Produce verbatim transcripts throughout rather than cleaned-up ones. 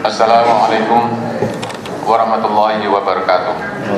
Assalamualaikum warahmatullahi wabarakatuh.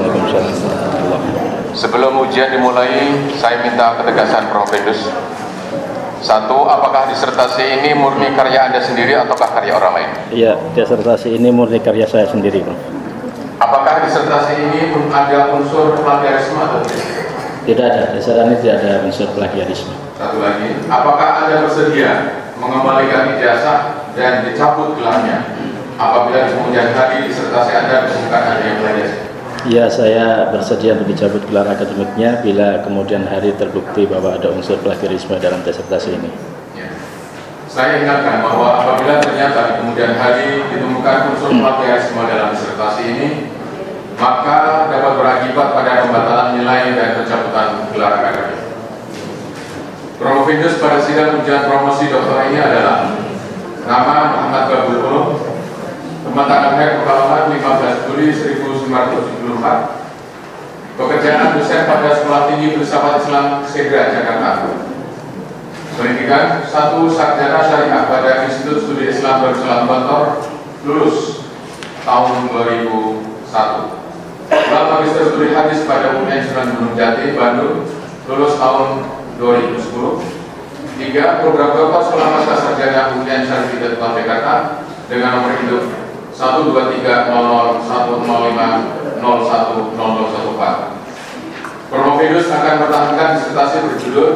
Sebelum ujian dimulai, saya minta ketegasan Profesor. Satu, apakah disertasi ini murni karya Anda sendiri ataukah karya orang lain? Iya, disertasi ini murni karya saya sendiri, Prof. Apakah disertasi ini ada unsur plagiarisme atau tidak? Tidak ada, disertasi ini tidak ada unsur plagiarisme. Satu lagi, apakah Anda bersedia mengembalikan ijazah dan dicabut gelarnya apabila di kemudian hari disertasi Anda ditemukan ada yang plagiarisme? Iya, saya bersedia untuk dicabut gelar akademiknya bila kemudian hari terbukti bahwa ada unsur plagiarisme dalam disertasi ini. Ya. Saya ingatkan bahwa apabila ternyata di kemudian hari ditemukan unsur plagiarisme dalam disertasi ini, maka dapat berakibat pada pembatalan nilai dan pencabutan gelar akademik. Promovendus pada sidang ujian promosi doktor ini adalah nama Muhammad Babul Ulum, tempat tanggal lahir Pekalongan lima belas Juli seribu sembilan ratus tujuh puluh empat, pekerjaan dosen pada Sekolah Tinggi Filsafat Islam Segra, Jakarta. Pendidikan satu sarjana syariah pada Institut Studi Islam Darussalam Bantor, lulus tahun dua ribu satu. Gelar Magister Studi Hadis pada U N Sunan Gunung Jati, Bandung, lulus tahun dua ribu sepuluh. Tiga, program doktor sekolah pasca sarjana U N Syarif Hidayatullah Jakarta dengan nomor induk satu dua tiga nol nol satu nol lima nol satu nol nol satu empat. Promovendus akan mempertahankan disertasi berjudul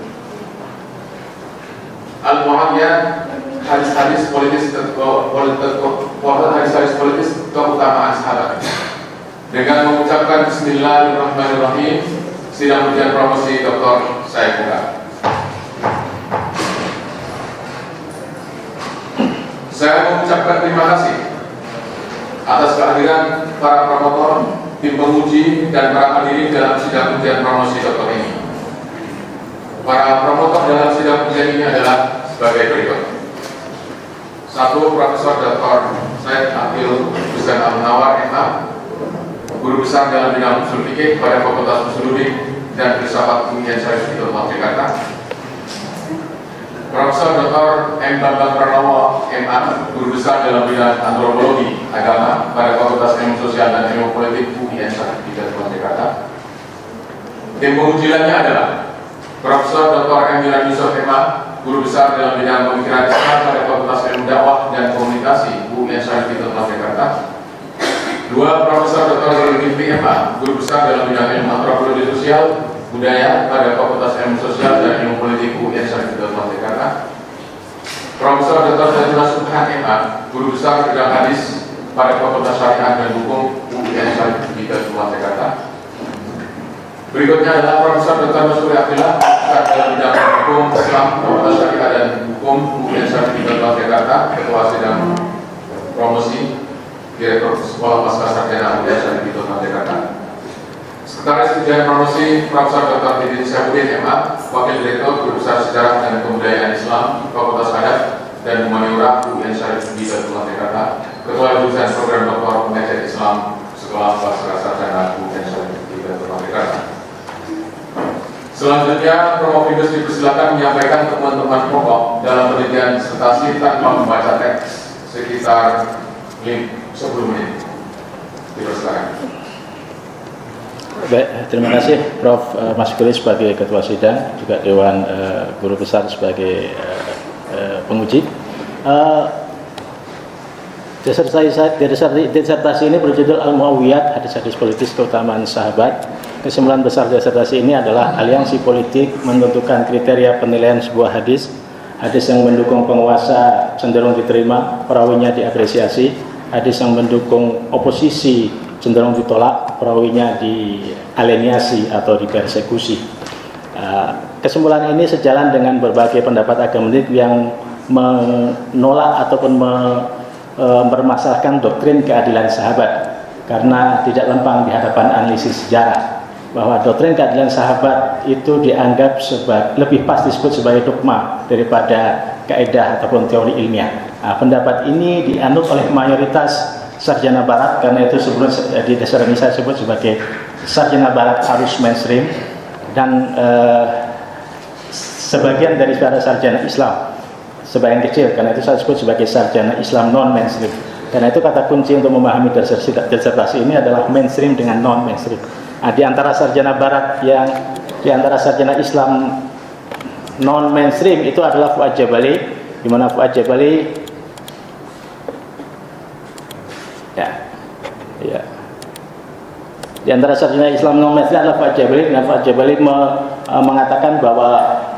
Al-Mu'ayyad Hadis-hadis politis hadis-hadis politis keutamaan sahabat dengan mengucapkan Bismillahirrahmanirrahim. Sidang ujian promosi doktor saya buka. Saya mengucapkan terima kasih atas kehadiran para promotor, tim penguji, dan para hadirin dalam sidang ujian promosi doktor ini. Para promotor dalam sidang ujian ini adalah sebagai berikut. Satu, Profesor Doktor Said Abdul Hussein Al-Munawar, M A, Guru Besar dalam bidang usul fikih pada Fakultas Usuluddin dan Filsafat U N Syarif Hidayatullah Jakarta. Profesor Doktor M Bambang Pranowo, M A, Guru Besar dalam bidang antropologi agama pada Fakultas Ilmu Sosial dan Ilmu Politik U I N Syarif Hidayatullah Jakarta. Tim penguji lainnya adalah Profesor Doktor M Milan Yusuf, M A, Guru Besar dalam bidang pemikiran Islam pada Fakultas Ilmu Dakwah dan Komunikasi U I N Syarif Hidayatullah Jakarta. Dua, Profesor Doktor Zulkifli, M A, Guru Besar dalam bidang ilmu antropologi sosial budaya pada Fakultas Ilmu Sosial dan Ilmu Politik U I N Syarif Hidayatullah Jakarta. Profesor Doktor Zainullah Subhan, M A, Guru Besar bidang hadis pada Fakultas Syariah dan Hukum U I N Syarif Hidayatullah Jakarta. Berikutnya adalah Profesor Doktor Masuri Abdillah, Besar dalam bidang Hukum Islam, Fakultas Syariah dan Hukum U I N Syarif Hidayatullah Jakarta, Ketua Sidang Promosi, Direktur Sekolah Pasca Sarjana U I N Syarif Hidayatullah Jakarta. Sekretaris Ujian Promosi Profesor Doktor Didin Syahbudin, M A, Wakil Direktur Guru Besar Sejarah dan Kebudayaan Islam, Fakultas Adat dan Humaniora U I N Syarif Hidayatullah Jakarta, Ketua Jurusan Program Doktor Pengajian Islam Sekolah Pasca Sarjana U I N Syarif Hidayatullah Jakarta. Selanjutnya, Promovendus dipersilakan menyampaikan temuan-temuan pokok dalam penelitian disertasi tanpa membaca teks sekitar sepuluh menit. Dipersilakan. Baik, terima kasih Prof uh, Mas Guli sebagai Ketua Sidang, juga Dewan uh, Guru Besar sebagai uh, uh, penguji. Uh, disertasi, disertasi ini berjudul Al-Mu'ayyad Hadis-hadis politis keutamaan sahabat. Kesimpulan besar disertasi ini adalah aliansi politik menentukan kriteria penilaian sebuah hadis. Hadis yang mendukung penguasa cenderung diterima, perawinya diapresiasi. Hadis yang mendukung oposisi cenderung ditolak, perawinya dialienasi atau dipersekusi. Kesimpulan ini sejalan dengan berbagai pendapat akademik yang menolak ataupun mempermasalahkan doktrin keadilan sahabat karena tidak lempang di hadapan analisis sejarah bahwa doktrin keadilan sahabat itu dianggap sebagai, lebih pas disebut sebagai dogma daripada kaidah ataupun teori ilmiah. Nah, pendapat ini dianut oleh mayoritas sarjana barat, karena itu sebelum di dasar ini saya sebut sebagai sarjana barat arus mainstream, dan eh, sebagian dari para sarjana Islam, sebagian kecil, karena itu saya sebut sebagai sarjana Islam non mainstream. Karena itu kata kunci untuk memahami disertasi ini adalah mainstream dengan non mainstream. Nah, di antara sarjana barat yang di antara sarjana Islam non mainstream itu adalah Fuad Jabali, di mana Fuad Jabali ya ya di antara sarjana Islam non mainstream adalah Fuad Jabali, dan Fuad Jabali me, uh, mengatakan bahwa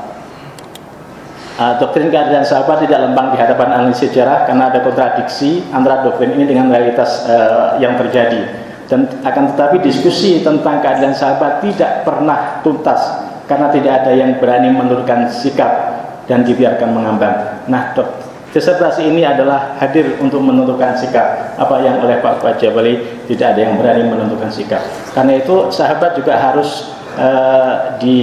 uh, doktrin keadilan sahabat tidak lembang di hadapan analisis sejarah karena ada kontradiksi antara doktrin ini dengan realitas uh, yang terjadi, dan akan tetapi diskusi tentang keadilan sahabat tidak pernah tuntas karena tidak ada yang berani menentukan sikap dan dibiarkan mengambang. Nah, disertasi ini adalah hadir untuk menentukan sikap, apa yang oleh Pak Fuad Jabali tidak ada yang berani menentukan sikap. Karena itu sahabat juga harus uh, di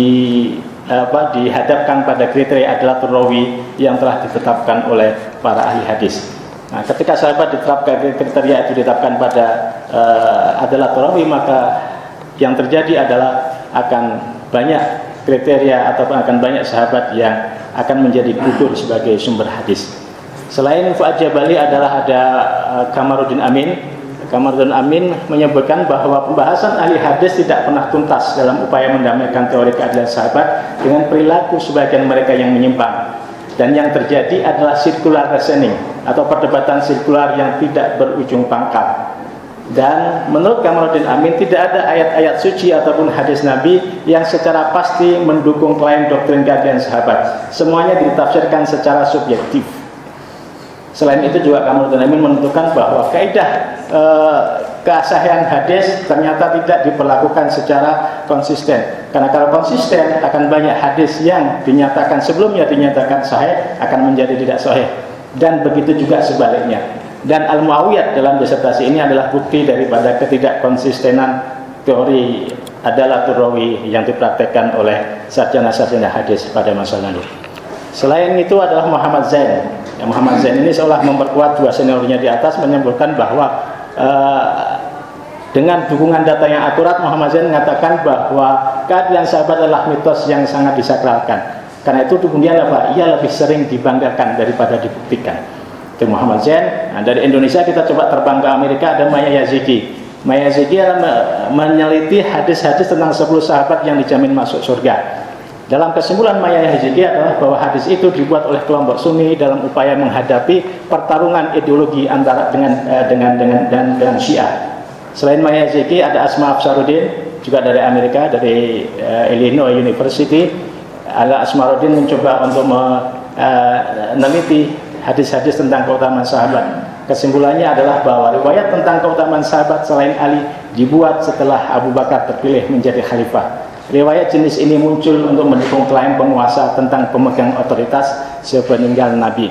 apa dihadapkan pada kriteria adalatul rawi yang telah ditetapkan oleh para ahli hadis. Nah, ketika sahabat ditetapkan kriteria itu ditetapkan pada uh, adalatul rawi, maka yang terjadi adalah akan banyak kriteria atau akan banyak sahabat yang akan menjadi gugur sebagai sumber hadis. Selain Fuad Jabali adalah ada uh, Kamaruddin Amin. Kamaruddin Amin menyebutkan bahwa pembahasan ahli hadis tidak pernah tuntas dalam upaya mendamaikan teori keadilan sahabat dengan perilaku sebagian mereka yang menyimpang. Dan yang terjadi adalah circular reasoning atau perdebatan sirkular yang tidak berujung pangkal. Dan menurut Kamaruddin Amin tidak ada ayat-ayat suci ataupun hadis Nabi yang secara pasti mendukung klaim doktrin keadilan sahabat. Semuanya ditafsirkan secara subjektif. Selain itu juga Kamaruddin Amin menentukan bahwa kaidah e, kesahihan hadis ternyata tidak diperlakukan secara konsisten. Karena kalau konsisten akan banyak hadis yang dinyatakan sebelumnya dinyatakan sahih akan menjadi tidak sahih. Dan begitu juga sebaliknya. Dan Al-Muawiyat dalam disertasi ini adalah bukti daripada ketidakkonsistenan teori adalatul rawi yang dipraktekkan oleh sarjana-sarjana hadis pada masa lalu. Selain itu adalah Muhammad Zain. Ya, Muhammad Zain ini seolah memperkuat dua seniornya di atas, menyebutkan bahwa uh, dengan dukungan data yang akurat, Muhammad Zain mengatakan bahwa keadilan sahabat adalah mitos yang sangat disakralkan. Karena itu kemudian apa? Ia lebih sering dibanggakan daripada dibuktikan. Itu Muhammad Zain. Nah, dari Indonesia kita coba terbang ke Amerika, ada Maya Yaziki. Maya Yaziki meneliti hadis-hadis tentang sepuluh sahabat yang dijamin masuk surga. Dalam kesimpulan Maya Yaziki adalah bahwa hadis itu dibuat oleh kelompok Sunni dalam upaya menghadapi pertarungan ideologi antara dengan eh, dengan dengan dan dengan Syiah. Selain Maya Yaziki ada Asma Afsaruddin juga dari Amerika, dari eh, Illinois University. Ala Asmaruddin mencoba untuk meneliti uh, hadis-hadis tentang keutamaan sahabat. Kesimpulannya adalah bahwa riwayat tentang keutamaan sahabat selain Ali dibuat setelah Abu Bakar terpilih menjadi khalifah. Riwayat jenis ini muncul untuk mendukung klaim penguasa tentang pemegang otoritas sepeninggal Nabi.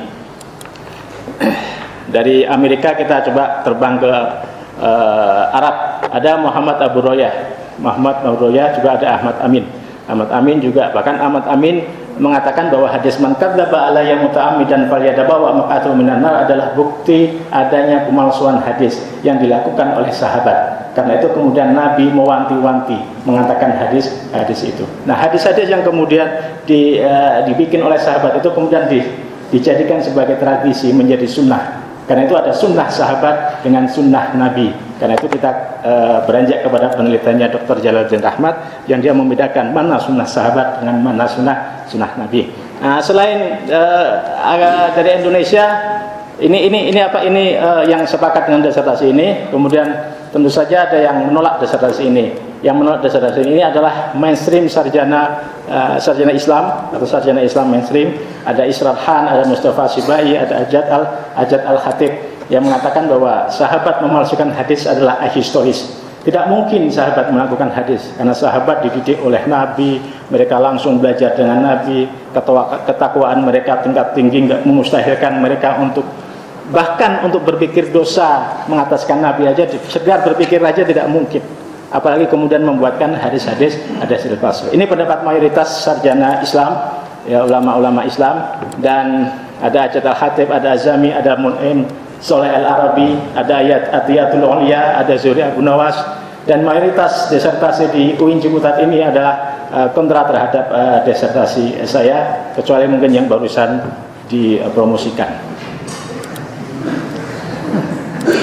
Dari Amerika kita coba terbang ke uh, Arab. Ada Muhammad Abu Royah. Muhammad Abu Royah juga ada Ahmad Amin. Ahmad Amin juga, bahkan Ahmad Amin mengatakan bahwa hadis man kadzdzaba alayya muta'ammidan falyatabawa maq'adahu minan nar adalah bukti adanya pemalsuan hadis yang dilakukan oleh sahabat. Karena itu kemudian Nabi mewanti-wanti mengatakan hadis hadis itu. Nah, hadis-hadis yang kemudian di, uh, dibikin oleh sahabat itu kemudian di, dijadikan sebagai tradisi, menjadi sunnah. Karena itu ada sunnah sahabat dengan sunnah Nabi. Karena itu kita uh, beranjak kepada penelitiannya Doktor Jalaluddin Rahmat yang dia membedakan mana sunnah sahabat dengan mana sunnah sunnah Nabi. Nah, selain uh, dari Indonesia, ini ini ini apa ini uh, yang sepakat dengan disertasi ini. Kemudian tentu saja ada yang menolak disertasi ini. Yang menolak disertasi ini adalah mainstream sarjana uh, sarjana Islam atau sarjana Islam mainstream. Ada Israr Khan, ada Mustafa Sibai, ada Ajat al Ajat al Khatib yang mengatakan bahwa sahabat memalsukan hadis adalah ahistoris. Tidak mungkin sahabat melakukan hadis karena sahabat dididik oleh Nabi, mereka langsung belajar dengan Nabi, ketakwaan mereka tingkat tinggi, nggak memustahilkan mereka untuk bahkan untuk berpikir dosa mengataskan Nabi aja, sekedar berpikir aja tidak mungkin. Apalagi kemudian membuatkan hadis-hadis hadis palsu. Ini pendapat mayoritas sarjana Islam, ya ulama-ulama Islam, dan ada Ajat al-Khatib, ada Azami, ada Mun'im Soleh al-Arabi, ada Ayat Atiyatul Uliya, ada Zuri Abu Nawas, dan mayoritas disertasi di U I N Ciputat ini adalah uh, kontra terhadap uh, disertasi saya, kecuali mungkin yang barusan dipromosikan.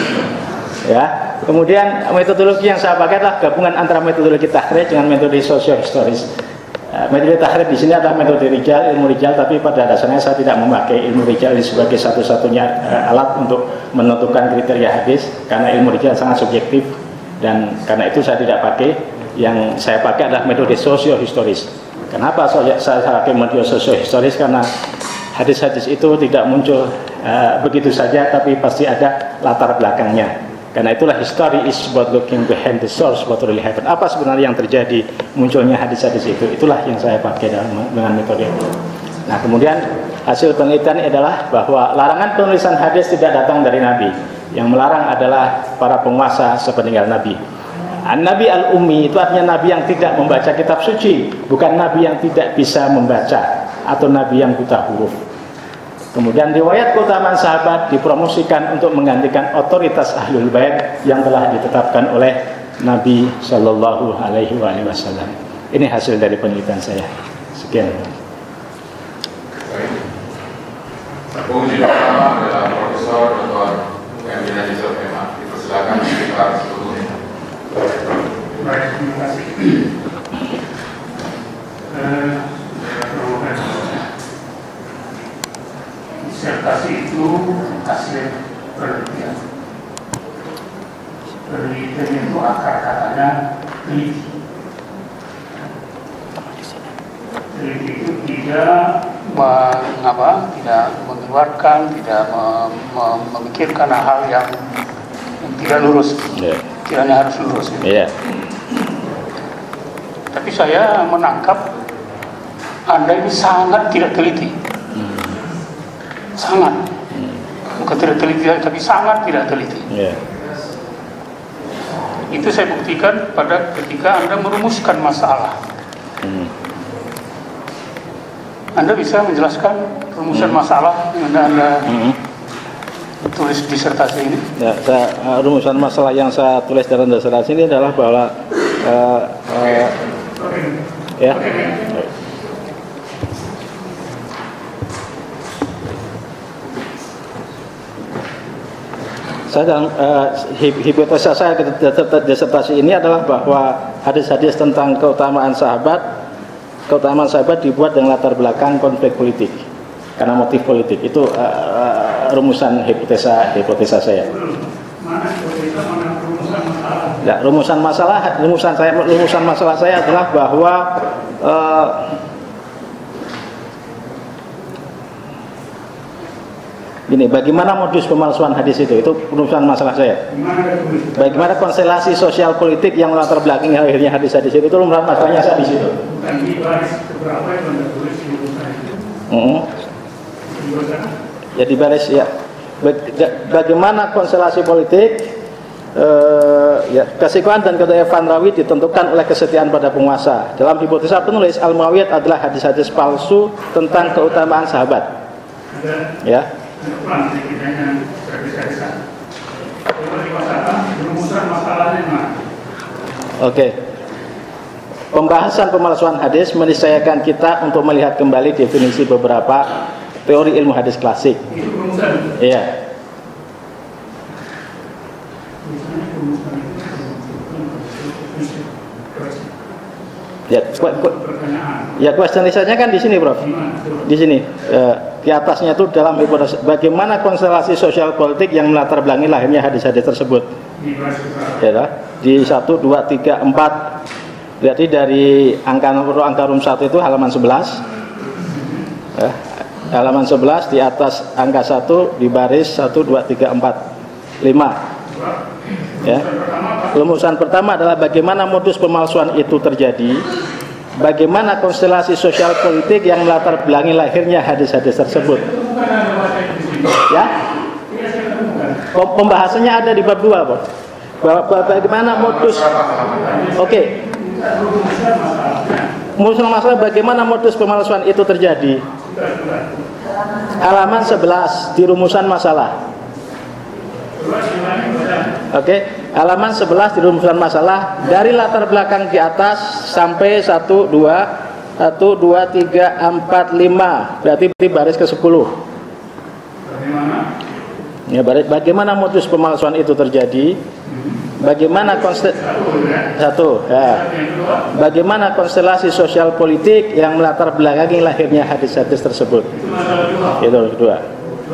Ya. Kemudian metodologi yang saya pakai adalah gabungan antara metodologi tahrij dengan metode sosio-historis. Uh, metode tahrij di sini adalah metode rijal, ilmu rijal, tapi pada dasarnya saya tidak memakai ilmu rijal sebagai satu-satunya uh, alat untuk menentukan kriteria hadis, karena ilmu rijal sangat subjektif, dan karena itu saya tidak pakai. Yang saya pakai adalah metode sosio-historis. Kenapa saya, saya pakai metode sosio-historis? Karena hadis-hadis itu tidak muncul uh, begitu saja, tapi pasti ada latar belakangnya. Karena itulah history is about looking behind the source what really happened. Apa sebenarnya yang terjadi munculnya hadis-hadis itu? Itulah yang saya pakai dalam, dengan metode itu. Nah, kemudian hasil penelitian adalah bahwa larangan penulisan hadis tidak datang dari Nabi. Yang melarang adalah para penguasa sepeninggal Nabi. An-Nabi al-Ummi itu artinya Nabi yang tidak membaca kitab suci, bukan Nabi yang tidak bisa membaca atau Nabi yang buta huruf. Kemudian riwayat keutamaan sahabat dipromosikan untuk menggantikan otoritas Ahlul Bait yang telah ditetapkan oleh Nabi Shallallahu Alaihi Wasallam. Ini hasil dari penelitian saya. Sekian. Penguji pertama adalah Profesor Doktor M. Yusuf M A. Dipersilakan sekitar sepuluh menit. Baik, terima kasih. Disertasi itu hasil penelitian. Penelitian itu akar katanya teliti. Teliti itu tidak mengapa, tidak mengeluarkan, tidak mem mem memikirkan hal yang, yang tidak lurus. Yeah. Kiranya harus lurus. Yeah. Tapi saya menangkap Anda ini sangat tidak teliti. Sangat, bukan tidak teliti, tapi sangat tidak teliti. Yeah. Itu saya buktikan pada ketika Anda merumuskan masalah. Hmm. Anda bisa menjelaskan rumusan hmm. masalah yang Anda, anda hmm. tulis disertasi ini? Ya, saya, uh, rumusan masalah yang saya tulis dalam disertasi ini adalah bahwa uh, uh, okay. ya. Okay. Saya dalam uh, hipotesa saya disertasi ini adalah bahwa hadis-hadis tentang keutamaan sahabat, keutamaan sahabat dibuat dengan latar belakang konflik politik, karena motif politik. Itu uh, uh, rumusan hipotesa hipotesa saya. Ya, rumusan masalah, rumusan saya, rumusan masalah saya adalah bahwa uh, ini bagaimana modus pemalsuan hadis itu, itu penulisan masalah saya. Bagaimana konstelasi sosial politik yang melatar belakangi akhirnya hadis-hadis itu, itu masalahnya saya di situ. Mm-hmm. Ya di baris ya. Bagaimana konstelasi politik, eh, ya kesikuan dan kedaifan rawi ditentukan oleh kesetiaan pada penguasa. Dalam hipotesa penulis, Al-Muawiyah adalah hadis-hadis palsu tentang keutamaan sahabat. Ya. Oke. Pembahasan pemalsuan hadis meniscayakan kita untuk melihat kembali definisi beberapa teori ilmu hadis klasik. Iya. Ya, ya question listnya kan di sini, Prof. Di sini, eh, di atasnya itu dalam hipotesa bagaimana konstelasi sosial politik yang melatar belakangi lahirnya hadis-hadis tersebut. Ya, di satu, dua, tiga, empat. Berarti dari angka nomor angka rum satu itu halaman sebelas. Ya, halaman sebelas di atas angka satu di baris satu, dua, tiga, empat, lima. Ya. Rumusan pertama adalah bagaimana modus pemalsuan itu terjadi, bagaimana konstelasi sosial politik yang melatar belakangi lahirnya hadis-hadis tersebut. Ya, pembahasannya ada di bab dua, Pak. Bagaimana modus? Oke. Okay. Modus masalah bagaimana modus pemalsuan itu terjadi. Halaman sebelas di rumusan masalah. Oke, okay. Halaman sebelas di rumusan masalah dari latar belakang di atas sampai satu, dua, satu, dua, tiga, empat, lima. Berarti baris ke sepuluh. Ya, bagaimana modus pemalsuan itu terjadi, bagaimana konstel satu ya, bagaimana konstelasi sosial politik yang melatar belakangi lahirnya hadis-hadis tersebut. Itu kedua.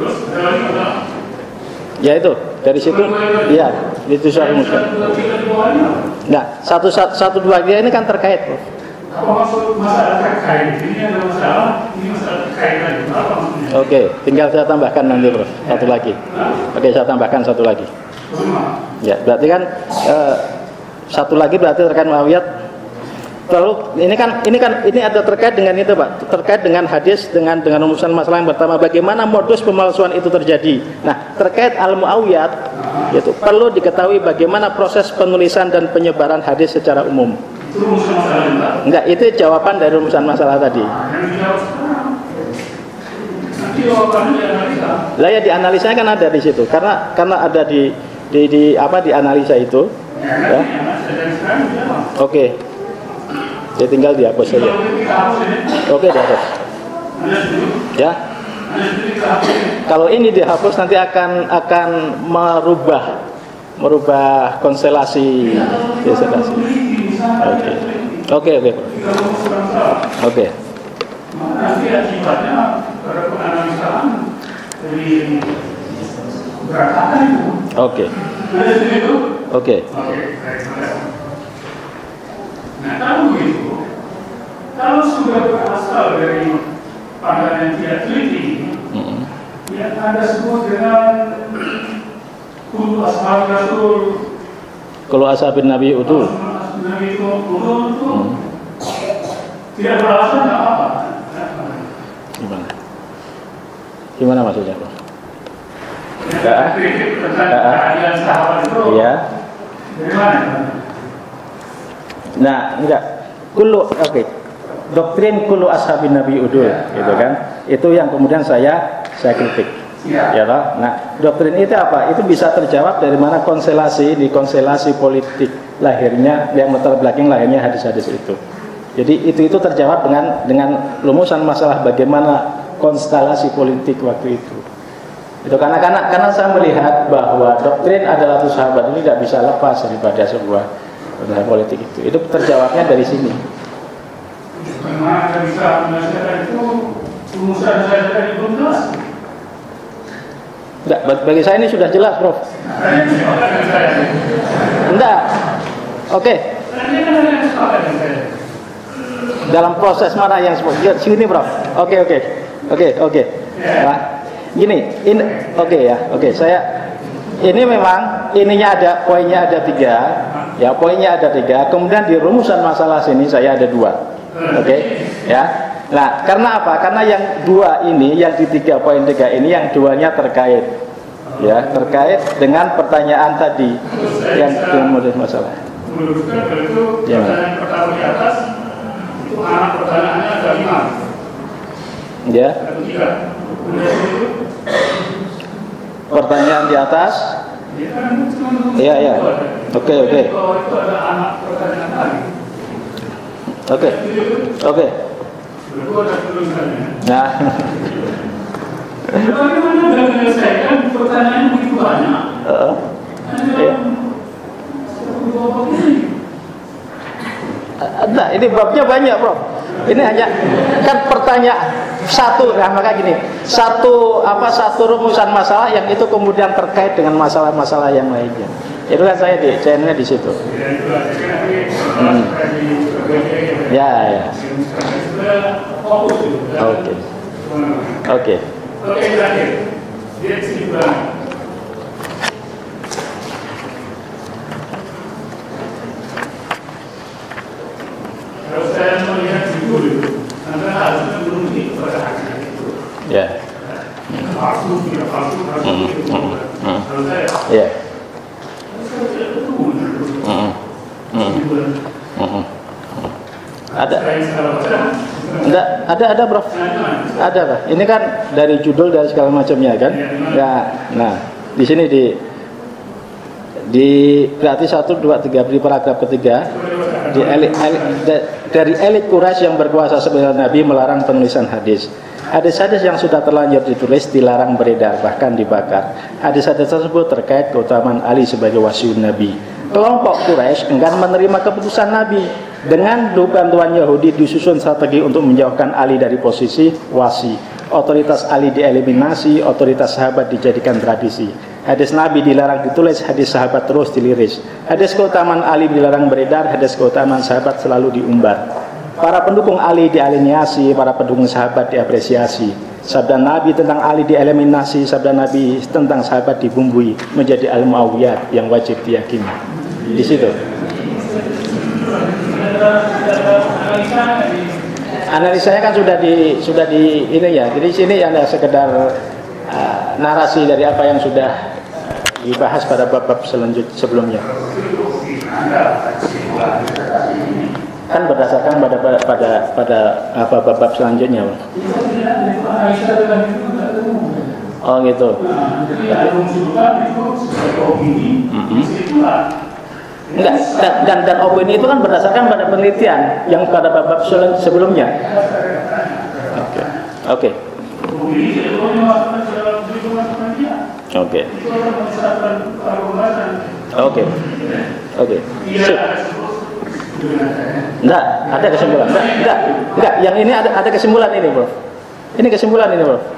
Ya itu dari situ ya itu soal rumuskan. Nah satu satu, satu dua tiga ini kan terkait, Prof. Apa maksud masalah terkait? Ini ada masalah, ini masalah terkait lagi. Apa maksudnya? Oke, tinggal saya tambahkan nanti, Prof. Satu lagi. Oke, saya tambahkan satu lagi. Ya, berarti kan eh, satu lagi berarti terkait Muawiyah. Lalu ini kan ini kan ini ada terkait dengan itu, Pak. Terkait dengan hadis dengan dengan rumusan masalah yang pertama, bagaimana modus pemalsuan itu terjadi. Nah, terkait al-Muawiyah itu perlu diketahui bagaimana proses penulisan dan penyebaran hadis secara umum. Itu rumusan masalah juga. Enggak, itu jawaban dari rumusan masalah tadi. Yang dijawab sekarang. Nanti jawabannya dianalisa. Lah ya dianalisa kan ada di situ. Karena karena ada di di, di apa di analisa itu. Ya, Ya. nanti yang sedang sekarang dijawab. Oke. Ya tinggal dihapus saja. Kalau kita hapus ini, Oke, dihapus. Anda setuju? Ya. Anda setuju kita hapus ini? Kalau ini dihapus nanti akan akan merubah merubah konstelasi konstelasi. Oke. Oke, oke. Kita rumus kurang salah. Oke. Maka nanti akibatnya pada penganalisaan dari berantakan itu. Oke. Anda setuju? Oke. Oke, baik. Nah, kalau begitu, kalau sudah berasal dari pandangan yang tidak teliti, Mm-mm. yang Anda sebut dengan kullu ashab Rasul, Kalau ashabin Nabi itu Nabi itu kullu itu tidak beralasan nggak apa-apa. gimana? Gimana maksudnya, Bro? Yang kritik tentang Ah. keadilan sahabat itu, Iya. dari mana? Nah, enggak. Kullu oke. Doktrin kullu ashabin Nabi udul, gitu kan? Itu yang kemudian saya saya kritik. Ya. Ya toh? Nah, doktrin itu apa? Itu bisa terjawab dari mana konstelasi di konstelasi politik lahirnya yang latar belakang lahirnya hadis-hadis itu. Jadi itu itu terjawab dengan dengan rumusan masalah bagaimana konstelasi politik waktu itu. Itu karena karena karena saya melihat bahwa doktrin adalah satu sahabat ini tidak bisa lepas daripada sebuah dalam politik itu. Itu terjawabnya dari sini. Bagaimana Anda bisa menyelesaikan itu? Rumusan saya tadi belum jelas. Enggak, bagi saya ini sudah jelas, Prof. Tadi yang sepakat dengan saya. Enggak. Oke. Tadi kan ada yang sepakat dengan saya. Dalam proses mana yang seperti sini, Prof. Oke, oke. Oke, oke. Nah, gini, ini oke ya. Oke, saya ini memang ininya ada poinnya ada tiga, ya poinnya ada tiga. Kemudian di rumusan masalah sini saya ada dua, oke, ya. Nah, karena apa? Karena yang dua ini, yang di tiga poin tiga ini, yang duanya terkait, ya terkait dengan pertanyaan tadi yang kemudian masalah. Menurutkan itu Ya. pertanyaan pertama di atas itu anak pertanyaannya ada lima Ya, atau tiga. Kemudian itu pertanyaan di atas. dia kan cuma Iya, iya. Oke, oke. Bahwa itu ada anak pertanyaan lagi. Oke, oke. Berdua ada tulisannya. Nah, Bagaimana Anda menyelesaikan pertanyaan begitu banyak? eh, iya. Nah, ini babnya banyak, Bro. Ini hanya kan pertanyaan satu, nah maka gini, satu apa satu rumusan masalah yang itu kemudian terkait dengan masalah-masalah yang lainnya. Itu kan saya di channelnya di situ. Hmm. Ya, ya. Oke. Oke. Oke, terakhir. Dia kesimpulan. Kalau saya melihat judul itu, Anda harusnya berunding pada hakikat itu. Ya. Palsu, tidak palsu, palsu, Hmm, itu. hmm, hmm. Kalau saya, Ya. saya tidak tahu. Hmm, hmm, Kesimpulan. hmm. Ada. Saya salah baca. Enggak, ada ada, Bro. Ada, Pak. Ini kan dari judul dari segala macamnya kan. Ya, nah, di sini di di berarti satu dua tiga di paragraf ketiga di elit, elit, da- dari elit Quraisy yang berkuasa sebagai Nabi melarang penulisan hadis. Hadis-hadis yang sudah terlanjur ditulis dilarang beredar, bahkan dibakar. Hadis-hadis tersebut terkait keutamaan Ali sebagai wasiun Nabi. Kelompok Quraisy enggan menerima keputusan Nabi. Dengan bantuan Yahudi disusun strategi untuk menjauhkan Ali dari posisi wasi. Otoritas Ali dieliminasi, otoritas sahabat dijadikan tradisi. Hadis Nabi dilarang ditulis, hadis sahabat terus diliris. Hadis keutamaan Ali dilarang beredar, hadis keutamaan sahabat selalu diumbar. Para pendukung Ali dialienasi, para pendukung sahabat diapresiasi. Sabda Nabi tentang Ali dieliminasi, sabda Nabi tentang sahabat dibumbui menjadi al-muawiyat yang wajib diyakini. Di situ. Analisanya kan sudah di sudah di ini ya. Jadi sini ada sekedar uh, narasi dari apa yang sudah dibahas pada bab-bab selanjut sebelumnya. Kan berdasarkan pada pada pada, pada apa bab-bab selanjutnya. Oh gitu. Mm-hmm. Enggak, dan, dan dan opini itu kan berdasarkan pada penelitian yang pada bab-bab sebelumnya. Oke. Oke. Oke. Oke. Oke. Enggak, ada kesimpulan. Enggak, enggak, enggak. Yang ini ada ada kesimpulan ini, Bro. Ini kesimpulan ini, Bro.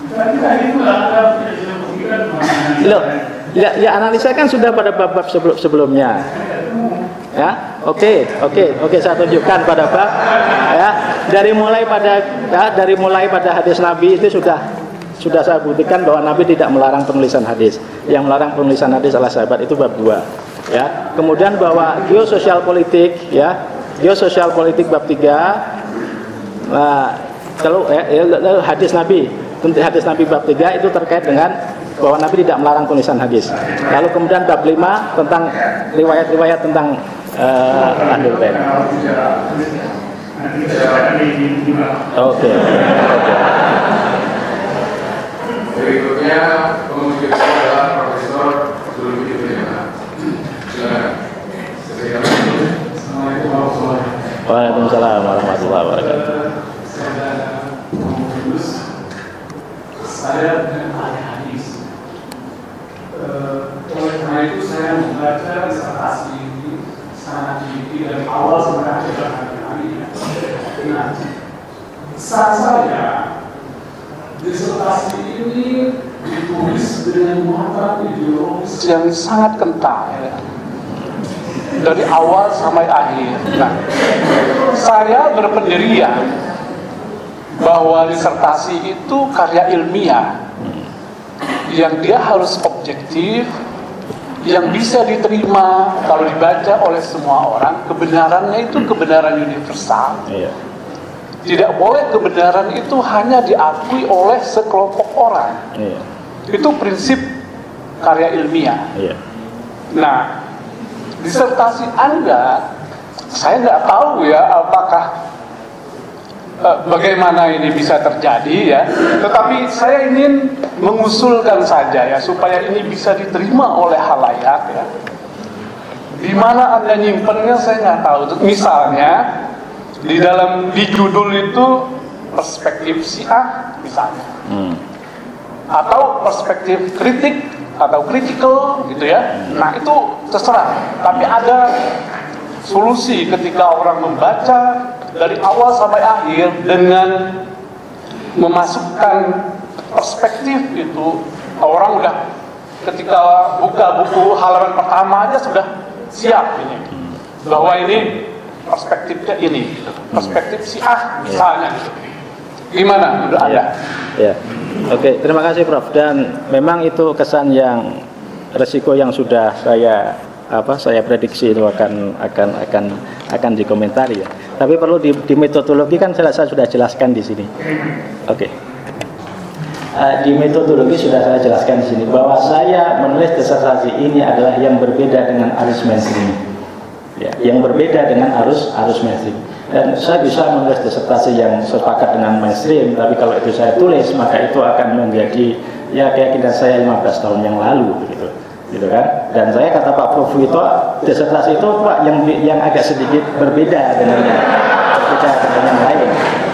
Loh, ya, ya analisa kan sudah pada bab-bab sebelum sebelumnya. Ya, oke, okay, oke, okay, oke. Okay, saya tunjukkan pada bab. Ya, dari mulai pada, ya, dari mulai pada hadis Nabi itu sudah sudah saya buktikan bahwa Nabi tidak melarang penulisan hadis. Yang melarang penulisan hadis adalah sahabat, itu bab dua. Ya, kemudian bahwa geososial politik, ya, geososial politik bab tiga. Nah, kalau ya, ya, hadis Nabi, hadis Nabi bab tiga itu terkait dengan bahwa Nabi tidak melarang penulisan hadis. Lalu kemudian bab lima tentang riwayat-riwayat tentang uh, Ahlul Bait. Oke. Berikutnya pengunjung kita adalah Profesor Zulkifli Hasan. Silakan. Waalaikumsalam warahmatullahi wabarakatuh. Saya dengan ahli hadis. Oleh karena itu saya membaca disertasi ini sangat teliti dari awal sampai akhir hari-harinya. Nah, saat saya disertasi ini ditulis dengan muatan ideologis yang sangat kental, ya. Dari awal sampai akhir. Nah, saya berpendirian bahwa disertasi itu karya ilmiah yang dia harus objektif, yang bisa diterima kalau dibaca oleh semua orang. Kebenarannya itu kebenaran universal. Tidak boleh kebenaran itu hanya diakui oleh sekelompok orang. Itu prinsip karya ilmiah. Nah, disertasi Anda, saya nggak tahu ya apakah bagaimana ini bisa terjadi, ya, tetapi saya ingin mengusulkan saja, ya, supaya ini bisa diterima oleh halayak, ya. Di mana Anda nyimpennya saya nggak tahu. Misalnya di dalam di judul itu perspektif Syiah misalnya, hmm. atau perspektif kritik atau critical gitu, ya. Nah, itu terserah. Tapi ada solusi ketika orang membaca dari awal sampai akhir dengan memasukkan perspektif itu. Orang udah ketika buka buku halaman pertama aja sudah siap ini bahwa ini perspektifnya ini, perspektif Syiah misalnya. Gimana menurut Anda? Ya, ya. Oke, terima kasih Prof. Dan memang itu kesan yang resiko yang sudah saya apa saya prediksi itu akan akan akan akan dikomentari, ya. Tapi perlu di, di metodologi kan saya, saya sudah jelaskan di sini. Oke. Uh, di metodologi sudah saya jelaskan di sini bahwa saya menulis disertasi ini adalah yang berbeda dengan arus mainstream. Ya, yang berbeda dengan arus arus mainstream. Dan saya bisa menulis disertasi yang sepakat dengan mainstream, tapi kalau itu saya tulis maka itu akan menjadi ya keyakinan saya lima belas tahun yang lalu begitu. Gitu kan? Dan saya kata Pak Prof itu disertasi itu Pak yang yang agak sedikit berbeda dengan berbeda dengan yang lain.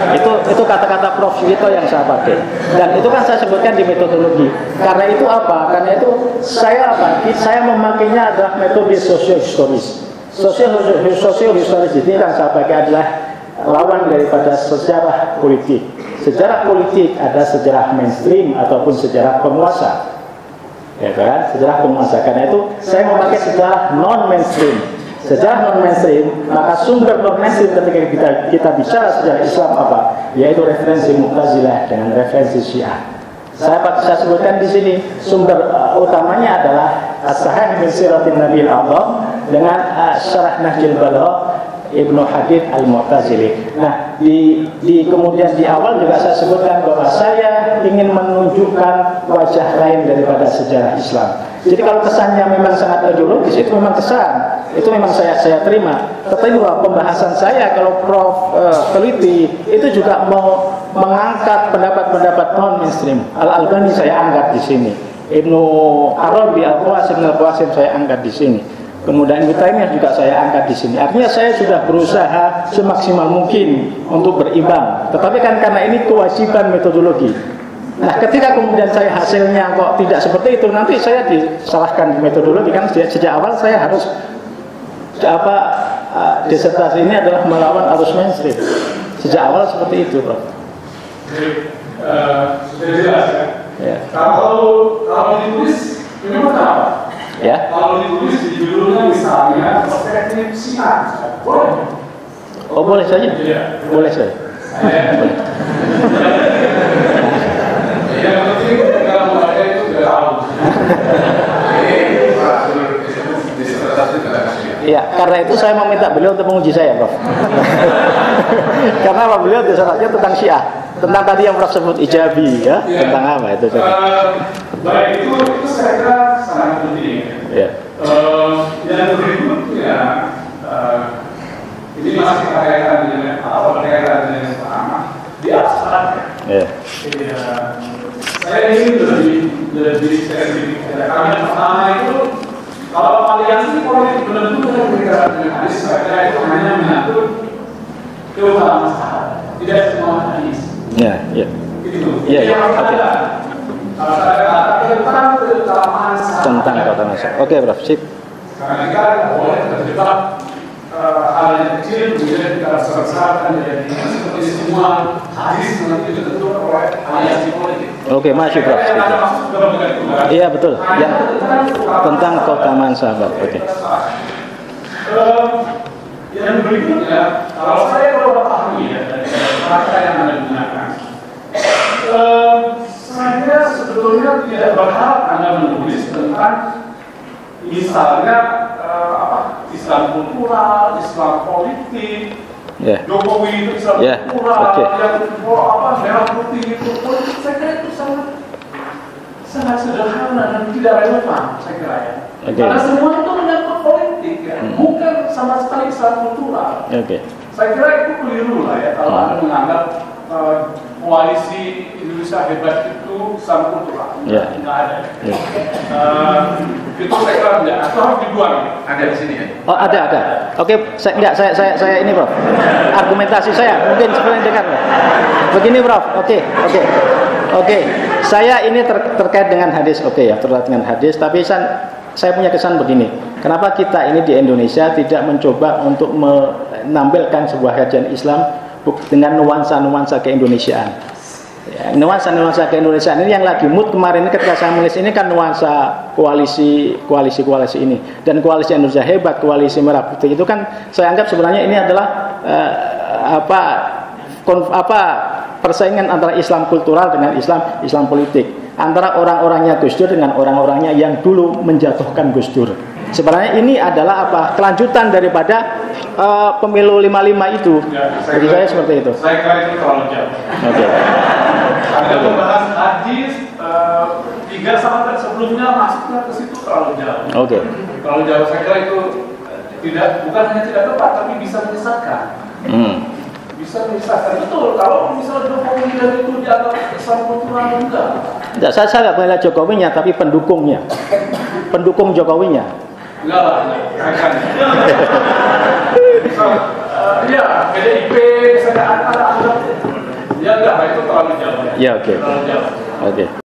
Itu itu kata-kata Prof Suwito yang saya pakai. Dan itu kan saya sebutkan di metodologi. Karena itu apa? Karena itu saya apa? Saya memakainya adalah metode sosio-historis. Sosio-historis ini yang saya pakai adalah lawan daripada sejarah politik. Sejarah politik ada sejarah mainstream ataupun sejarah penguasa. Ya kan? Sejarah penguasa. Karena itu saya memakai sejarah non-mainstream. Sejarah non-mainstream, maka sumber non-mainstream ketika kita, kita bicara sejarah Islam apa? Yaitu referensi Mu'tazilah dengan referensi Syiah. Saya, saya sebutkan di sini sumber uh, utamanya adalah As-Sahih min Siratin Nabi al-A'zam dengan uh, Syarah Nahjul Balagha Ibnu Hadid Al-Mu'tazili. Nah, di, di kemudian di awal juga saya sebutkan bahwa saya ingin menunjukkan wajah lain daripada sejarah Islam. Jadi kalau kesannya memang sangat ideologis, itu memang kesan, itu memang saya saya terima. Tetapi bahwa pembahasan saya kalau Prof uh, teliti itu juga mau mengangkat pendapat-pendapat non mainstream. Al-Albani saya angkat di sini, Ibnu Arabi Al-Qasim Al-Qasim saya angkat di sini. Kemudian Ibnu Taimiyah juga saya angkat di sini. Artinya saya sudah berusaha semaksimal mungkin untuk berimbang. Tetapi kan karena ini kewajiban metodologi. Nah, ketika kemudian saya hasilnya kok tidak seperti itu, nanti saya disalahkan di metodologi kan sejak, sejak awal saya harus apa uh, disertasi ini adalah melawan arus mainstream. Sejak awal seperti itu, Prof. Jadi, uh, sudah jelas ya. Ya. Kalau kalau ditulis memang apa? Ya. Kalau ditulis di judulnya misalnya perspektif Syiah, boleh? Oh, boleh saja. Ya. Boleh saja. Saya, boleh. Yang penting kalau ada itu sudah tahu. Iya, karena itu saya meminta beliau untuk menguji saya, Prof. Karena apa, beliau disertasinya tentang Syiah, tentang tadi yang Prof sebut ijabi, ya, ya. Tentang apa itu? Uh, baik, itu itu saya kira sangat penting. Ya. Uh, yang berikutnya, uh, ini masih berkaitan dengan apa berkaitan dengan yang pertama di abstrak. Ya. Jadi, uh, saya ingin lebih lebih spesifik. Karena yang pertama itu kalau aliansi politik benar-benar berkaitan dengan hadis, saya itu hanya mengatur keutamaan sahabat, tidak semua hadis. Ya, ya. Itu. Ya, ya. Yang Oke. ada kata tentang keutamaan sahabat. Tentang keutamaan sahabat. Oke, Prof. Sip. Karena kita boleh terjebak hal yang kecil, kemudian kita besar-besarkan jadi seperti semua hadis nanti ditentukan oleh aliansi politik. Oke, masih Prof. Iya betul. Yang tentang keutamaan sahabat. Oke. Uh, yang berikutnya, kalau saya kalau pahami ya dari kata yang anda gunakan, uh, saya sebetulnya tidak berharap anda menulis tentang misalnya uh, apa Islam kultural, Islam politik. Yeah. Jokowi itu Islam yeah. kultural, okay. yang oh, apa merah putih itu politik, saya kira itu sangat sangat sederhana dan tidak relevan, saya kira ya. Okay. Karena semua itu menyangkut politik ya, hmm. bukan sama sekali Islam kultural. Okay. Saya kira itu keliru lah ya kalau hmm. anda menganggap uh, koalisi Indonesia hebat itu Islam kultural, yeah. nggak ada. Yeah. Uh, itu saya kira tidak. Atau harus dibuang? Ada di sini ya. Oh ada ada. Oke, saya enggak saya saya saya ini Prof. Argumentasi saya mungkin seperti dengar. Begini Prof. Oke oke oke. Saya ini ter, terkait dengan hadis. Oke ya terkait dengan hadis. Tapi saya saya punya kesan begini. Kenapa kita ini di Indonesia tidak mencoba untuk menampilkan sebuah kajian Islam dengan nuansa-nuansa keindonesiaan? Ya, nuansa-nuansa keindonesiaan ini yang lagi mood kemarin ketika saya menulis ini kan nuansa koalisi koalisi koalisi ini dan koalisi Indonesia hebat, koalisi merah putih itu kan saya anggap sebenarnya ini adalah uh, apa konf, apa persaingan antara Islam kultural dengan Islam Islam politik, antara orang-orangnya Gus Dur dengan orang-orangnya yang dulu menjatuhkan Gus Dur. Sebenarnya ini adalah apa kelanjutan daripada uh, pemilu lima puluh lima itu. Ya, jadi saya seperti itu. Saya kira itu terlalu jauh. Oke. Okay. Ada membahas hadis uh, tiga sahabat sebelumnya masuknya ke situ terlalu jauh. Oke. Okay. Terlalu jauh, saya kira itu tidak bukan hanya tidak tepat tapi bisa menyesatkan. Hmm. Bisa menyesatkan betul. Kalau misalnya Jokowi dan itu dianggap Islam kultural enggak. Tidak, saya saya nggak bela Jokowinya tapi pendukungnya, pendukung Jokowinya. Enggak lah, enggak. So, uh, ya, P D I P, misalnya ada ada Ya enggak, itu terlalu jauh ya. Ya, oke. Terlalu jauh. Oke.